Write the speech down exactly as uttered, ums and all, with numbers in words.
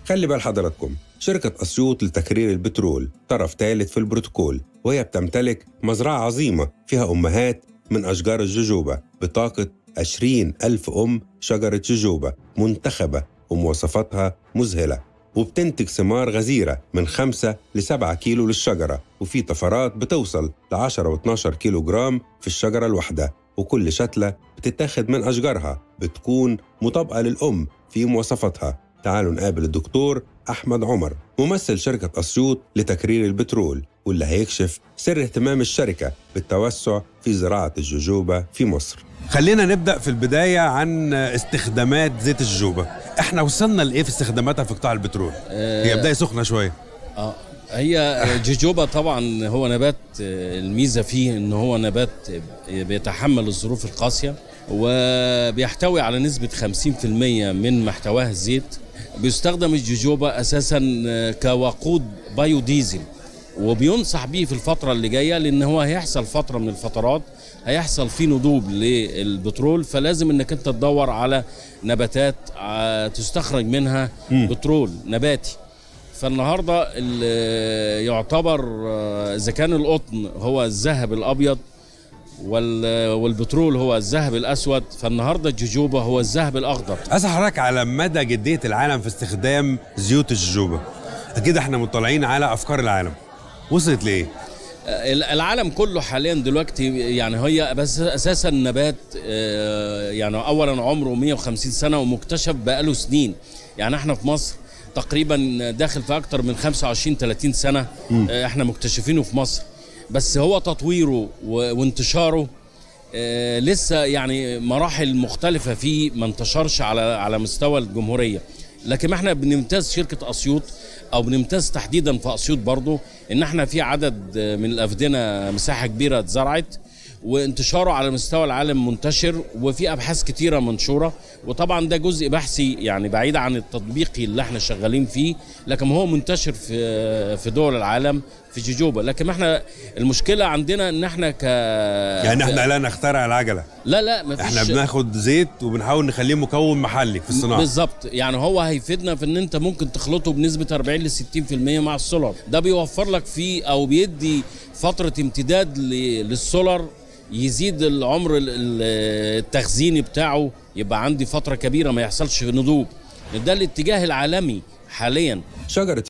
خلي بال حضراتكم، شركة أسيوط لتكرير البترول طرف ثالث في البروتوكول، وهي بتمتلك مزرعة عظيمة فيها أمهات من أشجار الجوجوبا بطاقة عشرين ألف أم شجرة جوجوبا منتخبة ومواصفاتها مذهلة، وبتنتج ثمار غزيرة من خمسة لسبعة كيلو للشجرة، وفي طفرات بتوصل لعشرة واثناشر كيلو جرام في الشجرة الواحدة، وكل شتلة بتتاخد من أشجارها بتكون مطابقة للأم في مواصفاتها. تعالوا نقابل الدكتور أحمد عمر ممثل شركة أسيوط لتكرير البترول، واللي هيكشف سر اهتمام الشركة بالتوسع في زراعة الجوجوبا في مصر. خلينا نبدأ في البداية عن استخدامات زيت الجوجوبا. احنا وصلنا لإيه في استخداماتها في قطاع البترول؟ أه هي بداية سخنة شوية. اه هي جوجوبا طبعا هو نبات، الميزة فيه ان هو نبات بيتحمل الظروف القاسية، وبيحتوي على نسبة خمسين بالمئة من محتواه الزيت. بيستخدم الجوجوبا اساسا كوقود بايوديزل، وبينصح بيه في الفترة اللي جاية، لان هو هيحصل فترة من الفترات هيحصل فيه نضوب للبترول، فلازم انك انت تدور على نباتات تستخرج منها م. بترول نباتي. فالنهارده يعتبر اذا كان القطن هو الذهب الابيض والبترول هو الذهب الاسود، فالنهارده الجوجوبا هو الذهب الاخضر. اسال حضرتك على مدى جديه العالم في استخدام زيوت الجوجوبا. اكيد احنا مطلعين على افكار العالم، وصلت لايه؟ العالم كله حاليا دلوقتي يعني هي بس اساسا نبات يعني اولا عمره مئة وخمسين سنه ومكتشف بقاله سنين. يعني احنا في مصر تقريبا داخل في اكتر من خمسة وعشرين ثلاثين سنه م. احنا مكتشفينه في مصر، بس هو تطويره وانتشاره آه لسه يعني مراحل مختلفه فيه، ما انتشرش على على مستوى الجمهوريه. لكن احنا بنمتاز شركه اسيوط او بنمتاز تحديدا في اسيوط برضو ان احنا في عدد من الافدنه مساحه كبيره اتزرعت، وانتشاره على مستوى العالم منتشر، وفي ابحاث كتيره منشوره. وطبعا ده جزء بحثي يعني بعيد عن التطبيقي اللي احنا شغالين فيه، لكن هو منتشر في في دول العالم في جوجوبا. لكن احنا المشكله عندنا ان احنا ك يعني احنا لا نخترع العجله، لا لا مفيش. احنا بناخد زيت وبنحاول نخليه مكون محلي في الصناعه. بالظبط، يعني هو هيفيدنا في ان انت ممكن تخلطه بنسبه أربعين لستين بالمئة مع السولار. ده بيوفر لك فيه او بيدي فتره امتداد للسولار، يزيد العمر التخزيني بتاعه، يبقى عندي فترة كبيرة ما يحصلش نضوب. ده الاتجاه العالمي حاليا. شجرة